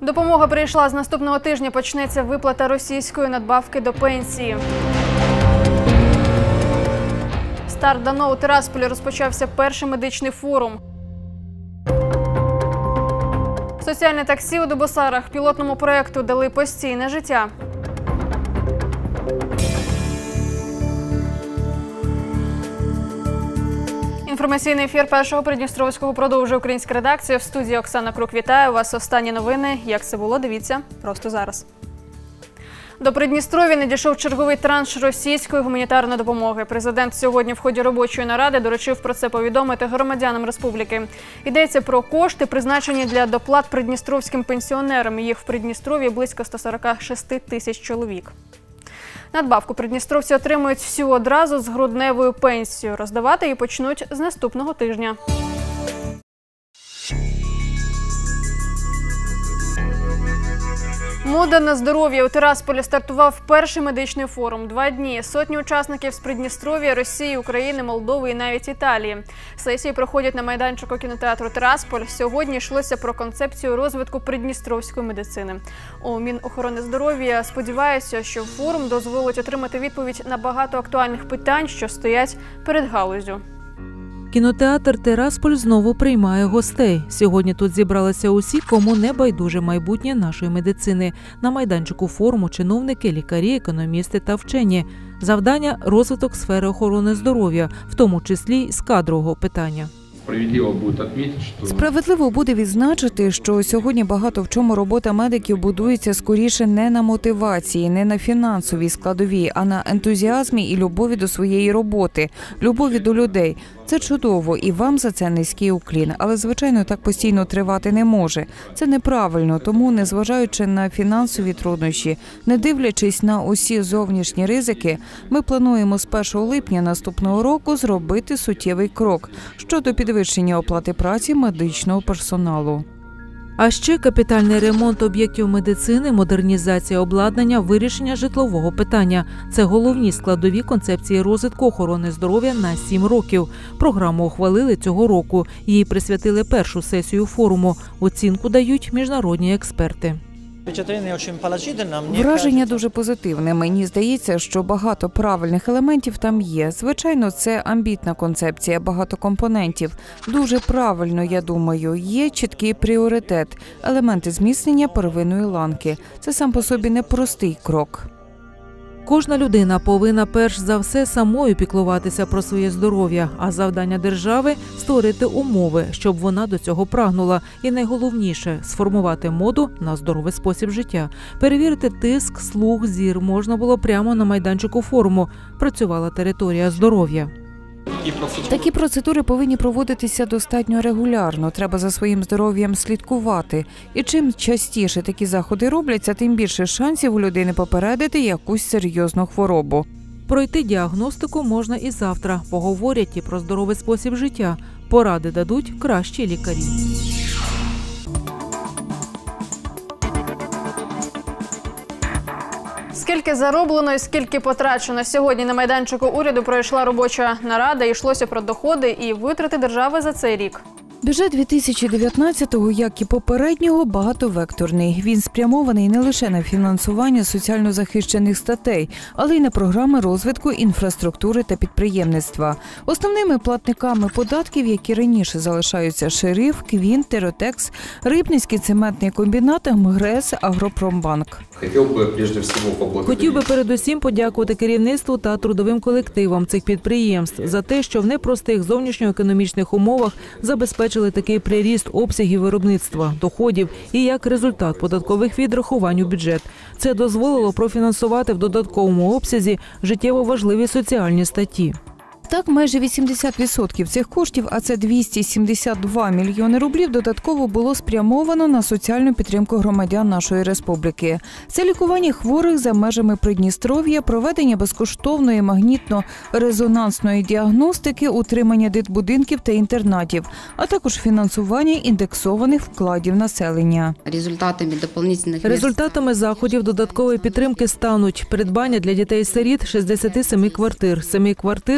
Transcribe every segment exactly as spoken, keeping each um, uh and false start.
Допомога прийшла. З наступного тижня почнеться виплата російської надбавки до пенсії. Старт дано. У Тирасполі розпочався перший медичний форум. Соціальне таксі у Дубосарах пілотному проєкту дали постійне життя. Інформаційний ефір Першого Придністровського продовжує українська редакція. В студії Оксана Крук. Вітаю вас. Останні новини. Як це було, дивіться просто зараз. До Придністров'я надійшов черговий транш російської гуманітарної допомоги. Президент сьогодні в ході робочої наради доручив про це повідомити громадянам республіки. Йдеться про кошти, призначені для доплат придністровським пенсіонерам. Їх в Придністров'ї близько ста сорока шести тисяч чоловік. Надбавку придністровці отримують всю одразу з грудневою пенсією. Роздавати її почнуть з наступного тижня. Мода на здоров'я. У Тирасполі стартував перший медичний форум. Два дні. Сотні учасників з Придністров'я, Росії, України, Молдови і навіть Італії. Сесії проходять на майданчику кінотеатру «Тирасполь». Сьогодні йшлося про концепцію розвитку придністровської медицини. У Мінохорони здоров'я сподіваються, що форум дозволить отримати відповідь на багато актуальних питань, що стоять перед галуззю. Кінотеатр «Тирасполь» знову приймає гостей. Сьогодні тут зібралися усі, кому не байдуже майбутнє нашої медицини. На майданчику форуму чиновники, лікарі, економісти та вчені. Завдання – розвиток сфери охорони здоров'я, в тому числі й з кадрового питання. Справедливо буде відзначити, що сьогодні багато в чому робота медиків будується скоріше не на мотивації, не на фінансовій складовій, а на ентузіазмі і любові до своєї роботи, любові до людей. Це чудово, і вам за це низький уклін. Але, звичайно, так постійно тривати не може. Це неправильно, тому, незважаючи на фінансові труднощі, не дивлячись на усі зовнішні ризики, ми плануємо з першого липня наступного року зробити суттєвий крок щодо підвищення оплати праці медичного персоналу. А ще капітальний ремонт об'єктів медицини, модернізація обладнання, вирішення житлового питання. Це головні складові концепції розвитку охорони здоров'я на сім років. Програму ухвалили цього року. Їй присвятили першу сесію форуму. Оцінку дають міжнародні експерти. Враження дуже позитивне. Мені здається, що багато правильних елементів там є. Звичайно, це амбітна концепція, багато компонентів. Дуже правильно, я думаю, є чіткий пріоритет – елементи зміцнення первинної ланки. Це сам по собі непростий крок. Кожна людина повинна перш за все самою піклуватися про своє здоров'я, а завдання держави – створити умови, щоб вона до цього прагнула. І найголовніше – сформувати моду на здоровий спосіб життя. Перевірити тиск, слух, зір можна було прямо на майданчику форуму. Працювала територія здоров'я. Такі процедури повинні проводитися достатньо регулярно. Треба за своїм здоров'ям слідкувати. І чим частіше такі заходи робляться, тим більше шансів у людини попередити якусь серйозну хворобу. Пройти діагностику можна і завтра. Поговорять і про здоровий спосіб життя. Поради дадуть кращі лікарі. Скільки зароблено і скільки потрачено. Сьогодні на майданчику уряду пройшла робоча нарада. Йшлося про доходи і витрати держави за цей рік. Бюджет дві тисячі дев'ятнадцятого, як і попереднього, багатовекторний. Він спрямований не лише на фінансування соціально захищених статей, але й на програми розвитку інфраструктури та підприємництва. Основними платниками податків, які раніше залишаються Шериф, Квін, Теротекс, Рибницький цементний комбінат, МГРЕС, Агропромбанк. Хотів би передусім подякувати керівництву та трудовим колективам цих підприємств за те, що в непростих зовнішньоекономічних умовах забезпечили такий приріст обсягів виробництва, доходів і як результат податкових відрахувань у бюджет. Це дозволило профінансувати в додатковому обсязі життєво важливі соціальні статті. Так, майже вісімдесят відсотків цих коштів, а це двісті сімдесят два мільйони рублів, додатково було спрямовано на соціальну підтримку громадян нашої республіки. Це лікування хворих за межами Придністров'я, проведення безкоштовної магнітно-резонансної діагностики, утримання дитбудинків та інтернатів, а також фінансування індексованих вкладів населення. Результатами дополнительних Результатами заходів додаткової підтримки стануть придбання для дітей-сиріт шістдесят сім квартир, сім квартир для інвалідів,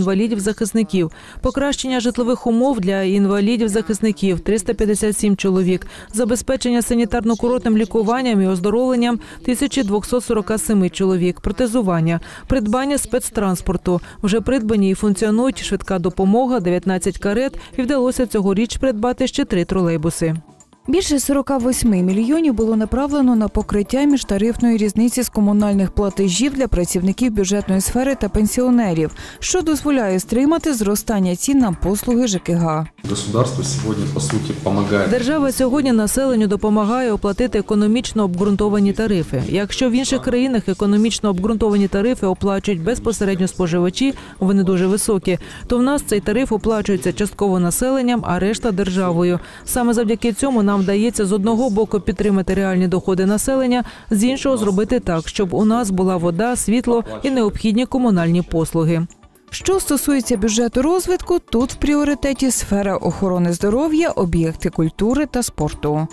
інвалідів-захисників, покращення житлових умов для інвалідів-захисників – триста п'ятдесят сім чоловік, забезпечення санітарно-курортним лікуванням і оздоровленням – тисяча двісті сорок сім чоловік, протезування, придбання спецтранспорту. Вже придбані і функціонують швидка допомога, дев'ятнадцять карет, і вдалося цьогоріч придбати ще три тролейбуси. Більше сорок вісім мільйонів було направлено на покриття міжтарифної різниці з комунальних платежів для працівників бюджетної сфери та пенсіонерів, що дозволяє стримати зростання цін на послуги ЖКГ. Государство сьогодні, по суті, допомагає. Держава сьогодні населенню допомагає оплатити економічно обґрунтовані тарифи. Якщо в інших країнах економічно обґрунтовані тарифи оплачують безпосередньо споживачі, вони дуже високі, то в нас цей тариф оплачується частково населенням, а решта – державою. Саме завдяки цьому нам вдається з одного боку підтримати реальні доходи населення, з іншого зробити так, щоб у нас була вода, світло і необхідні комунальні послуги. Що стосується бюджету розвитку, тут в пріоритеті сфера охорони здоров'я, об'єкти культури та спорту.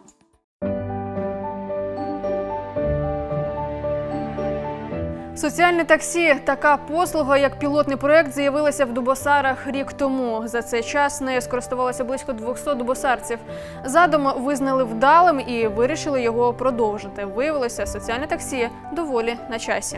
Соціальне таксі – така послуга, як пілотний проєкт, з'явилася в Дубосарах рік тому. За цей час нею скористувалося близько двохсот дубосарців. Задум визнали вдалим і вирішили його продовжити. Виявилося, соціальне таксі доволі на часі.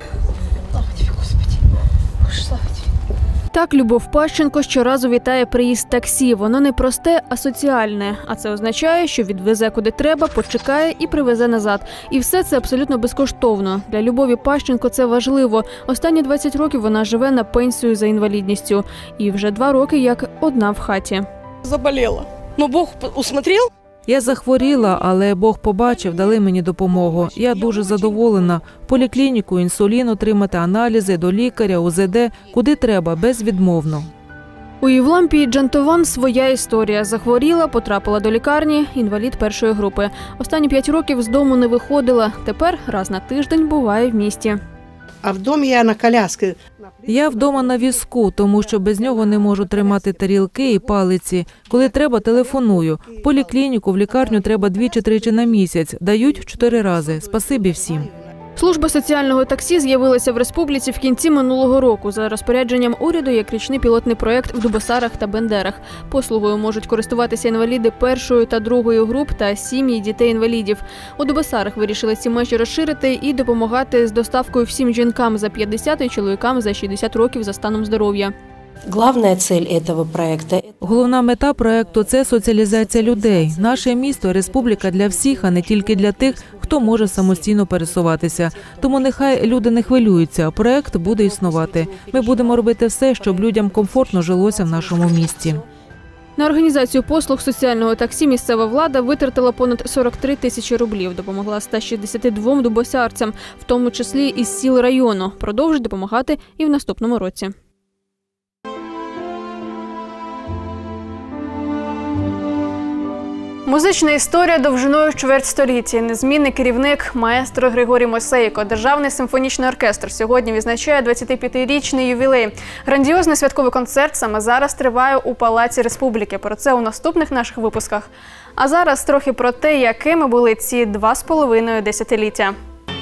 Слава тобі, Господи. Боже, слава тобі. Так Любов Пащенко щоразу вітає приїзд таксі. Воно не просте, а соціальне. А це означає, що відвезе куди треба, почекає і привезе назад. І все це абсолютно безкоштовно. Для Любові Пащенко це важливо. Останні двадцять років вона живе на пенсію за інвалідністю. І вже два роки як одна в хаті. Заболіла. Ну, Бог усмотрел. Я захворіла, але Бог побачив, дали мені допомогу. Я дуже задоволена. В поліклініку, інсулін отримати, аналізи, до лікаря, У З Д, куди треба, безвідмовно. У Євлампії Джантован своя історія. Захворіла, потрапила до лікарні, інвалід першої групи. Останні п'ять років з дому не виходила. Тепер раз на тиждень буває в місті. А в домі я на коляскі. Я вдома на візку, тому що без нього не можу тримати тарілки і палиці. Коли треба, телефоную. В поліклініку, в лікарню треба двічі-тричі на місяць. Дають чотири рази. Спасибі всім. Служба соціального таксі з'явилася в республіці в кінці минулого року. За розпорядженням уряду як річний пілотний проєкт в Дубосарах та Бендерах. Послугою можуть користуватися інваліди першої та другої груп та сім'ї дітей-інвалідів. У Дубосарах вирішили ці межі розширити і допомагати з доставкою всім жінкам за п'ятдесят і чоловікам за шістдесят років за станом здоров'я. Главная цель этого проекта – Головна мета проекту – це соціалізація людей. Наше місто – республіка для всіх, а не тільки для тих, хто може самостійно пересуватися. Тому нехай люди не хвилюються, проект буде існувати. Ми будемо робити все, щоб людям комфортно жилося в нашому місті. На організацію послуг соціального таксі місцева влада витратила понад сорок три тисячі рублів. Допомогла ста шістдесяти двом дубосарцям, в тому числі із сіл району. Продовжить допомагати і в наступному році. Музична історія довжиною чверть століття. Незмінний керівник маестро Григорій Мосейко. Державний симфонічний оркестр сьогодні відзначає двадцятип'ятирічний ювілей. Грандіозний святковий концерт саме зараз триває у Палаці Республіки. Про це у наступних наших випусках. А зараз трохи про те, якими були ці два з половиною десятиліття.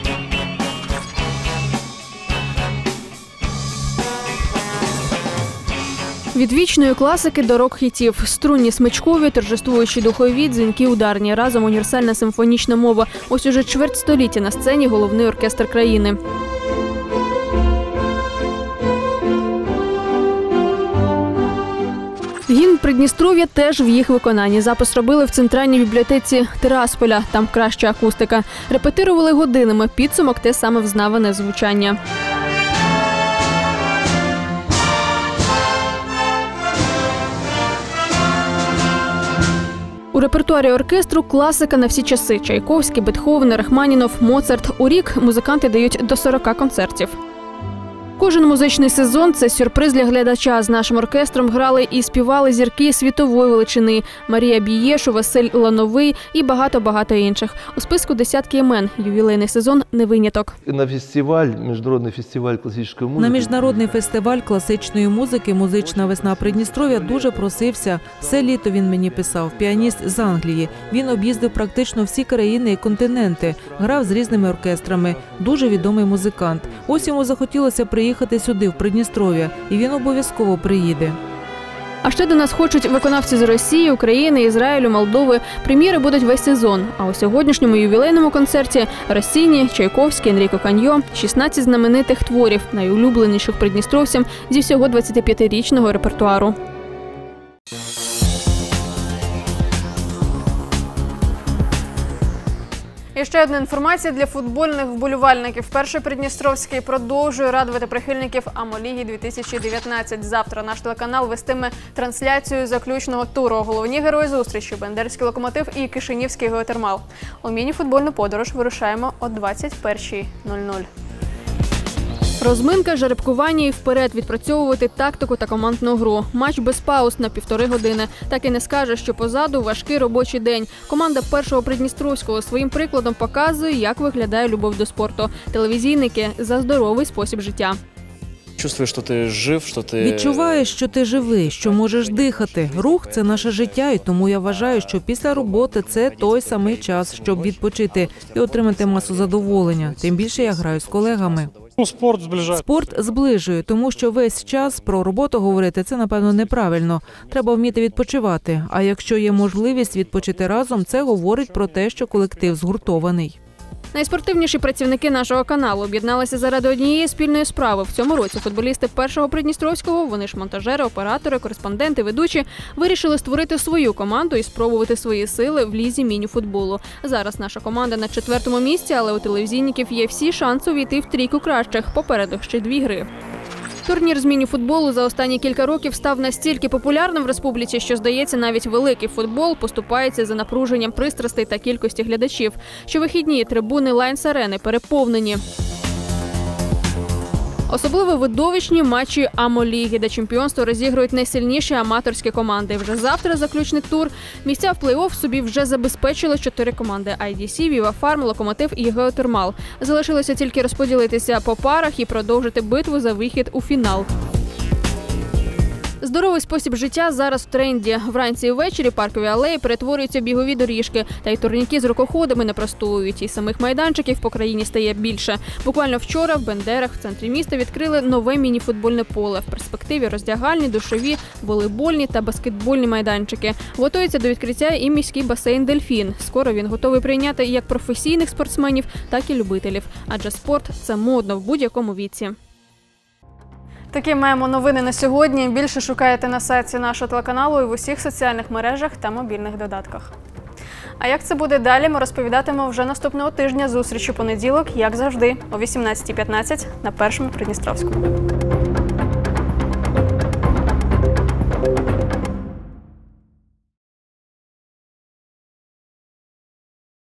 Від вічної класики до рок-хітів. Струнні смичкові, торжествуючі духові, дзвінки ударні. Разом універсальна симфонічна мова. Ось уже чверть століття на сцені головний оркестр країни. Гімн Придністров'я теж в їх виконанні. Запис робили в центральній бібліотеці Тирасполя. Там краща акустика. Репетирували годинами. Підсумок – те саме взнаване звучання. У репертуарі оркестру класика на всі часи – Чайковський, Бетховен, Рахманінов, Моцарт. У рік музиканти дають до сорока концертів. Кожен музичний сезон – це сюрприз для глядача. З нашим оркестром грали і співали зірки світової величини – Марія Бієшу, Василь Лановий і багато-багато інших. У списку десятки імен. Ювілейний сезон – не виняток. На фестиваль, міжнародний фестиваль класичної музики. На міжнародний фестиваль класичної музики «Музична весна Придністров'я» дуже просився. Все літо він мені писав. Піаніст з Англії. Він об'їздив практично всі країни і континенти. Грав з різними оркестрами. Дуже відомий музикант. Ось йому захотілося приїхати приїхати сюди, в Придністров'я, і він обов'язково приїде. А ще до нас хочуть виконавці з Росії, України, Ізраїлю, Молдови. Прем'єри будуть весь сезон. А у сьогоднішньому ювілейному концерті Россіні, Чайковський, Енріко Каньо – шістнадцять знаменитих творів, найулюбленіших придністровцям зі всього двадцятип'ятирічного репертуару. І ще одна інформація для футбольних вболівальників. Перший Придністровський продовжує радувати прихильників АМО-ліги дві тисячі дев'ятнадцять. Завтра наш телеканал вестиме трансляцію заключного туру. Головні герої зустрічі – Бендерський Локомотив і Кишинівський Геотермал. У міні-футбольну подорож вирушаємо о двадцять першій нуль нуль. Розминка, жеребкування і вперед відпрацьовувати тактику та командну гру. Матч без пауз на півтори години. Так і не скаже, що позаду важкий робочий день. Команда першого Придністровського своїм прикладом показує, як виглядає любов до спорту. Телевізійники за здоровий спосіб життя. Чувствуєш, що ти жив, що ти... Відчуваєш, що ти живий, що можеш дихати. Рух – це наше життя, і тому я вважаю, що після роботи це той самий час, щоб відпочити і отримати масу задоволення. Тим більше я граю з колегами. Спорт зближає. Спорт зближує, тому що весь час про роботу говорити – це, напевно, неправильно. Треба вміти відпочивати. А якщо є можливість відпочити разом, це говорить про те, що колектив згуртований. Найспортивніші працівники нашого каналу об'єдналися заради однієї спільної справи. В цьому році футболісти першого Придністровського, вони ж монтажери, оператори, кореспонденти, ведучі, вирішили створити свою команду і спробувати свої сили в лізі міні-футболу. Зараз наша команда на четвертому місці, але у телевізійників є всі шанси увійти в трійку кращих. Попереду ще дві гри. Турнір з міні-футболу за останні кілька років став настільки популярним в республіці, що, здається, навіть великий футбол поступається за напруженням пристрастей та кількості глядачів. Щовихідні трибуни Лайнс-арени переповнені. Особливо видовищні матчі АМО-ліги, де чемпіонство розігрують найсильніші аматорські команди. Вже завтра заключний тур. Місця в плей-офф собі вже забезпечили чотири команди – ай ді сі, Віва Фарм, Локомотив і Геотермал. Залишилося тільки розподілитися по парах і продовжити битву за вихід у фінал. Здоровий спосіб життя зараз в тренді. Вранці і ввечері паркові алеї перетворюються в бігові доріжки. Та й турніки з рукоходами не простують. І самих майданчиків по країні стає більше. Буквально вчора в Бендерах в центрі міста відкрили нове міні-футбольне поле. В перспективі роздягальні, душові, волейбольні та баскетбольні майданчики. Готується до відкриття і міський басейн «Дельфін». Скоро він готовий прийняти як професійних спортсменів, так і любителів. Адже спорт – це модно в будь-якому віці. Такі маємо новини на сьогодні. Більше шукаєте на сайті нашого телеканалу і в усіх соціальних мережах та мобільних додатках. А як це буде далі, ми розповідатимемо вже наступного тижня. Зустріч у понеділок, як завжди, о вісімнадцятій п'ятнадцять на Першому Придністровському.